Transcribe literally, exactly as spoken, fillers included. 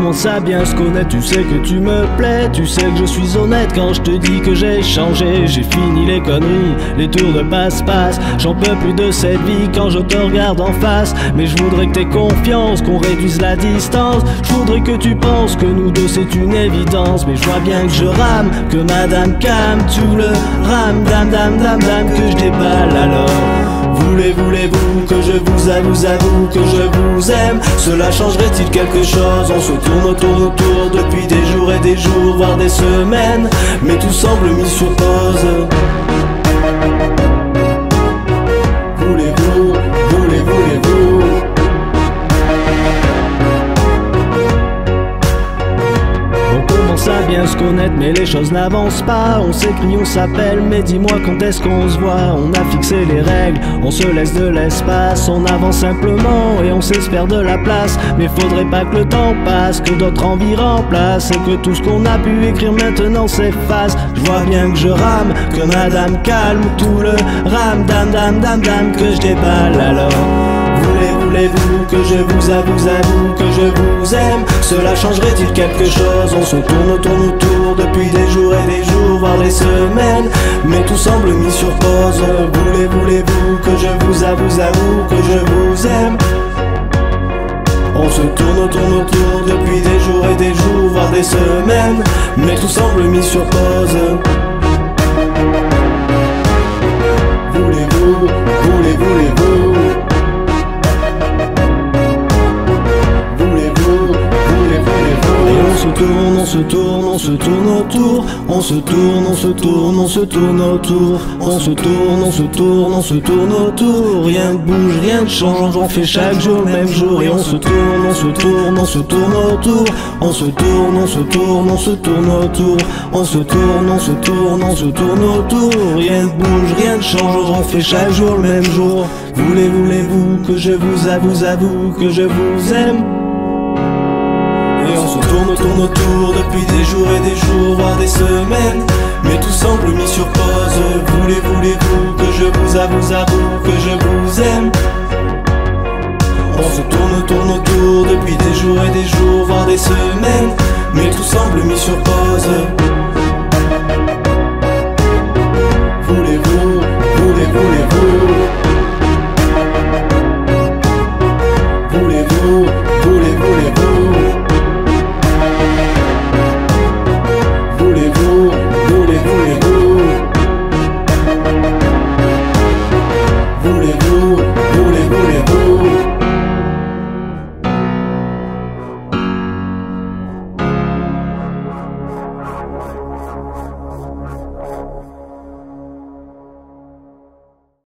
commence à bien se connaître. Tu sais que tu me plais, tu sais que je suis honnête quand je te dis que j'ai changé. J'ai fini les conneries, les tours de passe-passe. J'en peux plus de cette vie quand je te regarde en face. Mais je voudrais que t'aies confiance, qu'on réduise la distance. Je voudrais que tu penses que nous deux c'est une évidence. Mais je vois bien que je rame, que madame calme tout le rame, dame, dame, dame, dame, que je déballe alors. Voulez, voulez-vous que je vous avoue, avoue que je vous aime? Cela changerait-il quelque chose? On se tourne autour, autour depuis des jours et des jours, voire des semaines, mais tout semble mis sur pause. Voulez-vous, voulez, voulez-vous? On commence à bien se connaître mais les choses n'avancent pas. On s'écrit, on s'appelle mais dis-moi quand est-ce qu'on se voit? On a fixé les règles, on se laisse de l'espace. On avance simplement et on s'espère de la place. Mais faudrait pas que le temps passe, que d'autres envies remplacent, et que tout ce qu'on a pu écrire maintenant s'efface. Je vois bien que je rame, que madame calme tout le rame, dame, dame, dame, dame, que je déballe alors. Voulez, voulez-vous que je vous avoue, avoue que je vous aime? Cela changerait-il quelque chose? On se tourne, tourne autour depuis des jours et des jours, voire des semaines, mais tout semble mis sur pause. Voulez, voulez-vous que je vous avoue, avoue que je vous aime? On se tourne, tourne autour depuis des jours et des jours, voire des semaines, mais tout semble mis sur pause. Voulez-vous, voulez, voulez-vous? On se tourne, on se tourne, on se tourne autour. On se tourne, on se tourne, on se tourne autour. On se tourne, on se tourne, on se tourne autour. Rien ne bouge, rien ne change, on fait chaque jour le même jour. Et on se tourne, on se tourne, on se tourne autour. On se tourne, on se tourne, on se tourne autour. On se tourne, on se tourne, on se tourne autour. Rien ne bouge, rien ne change, on fait chaque jour le même jour. Voulez, voulez-vous que je vous avoue, avoue que je vous aime? Et on se tourne, tourne autour depuis des jours et des jours, voire des semaines, mais tout semble mis sur pause. Voulez, voulez-vous que je vous avoue, avoue que je vous aime? On se tourne, tourne autour depuis des jours et des jours, voire des semaines, mais tout semble mis sur pause. Voulez-vous, voulez, voulez-vous?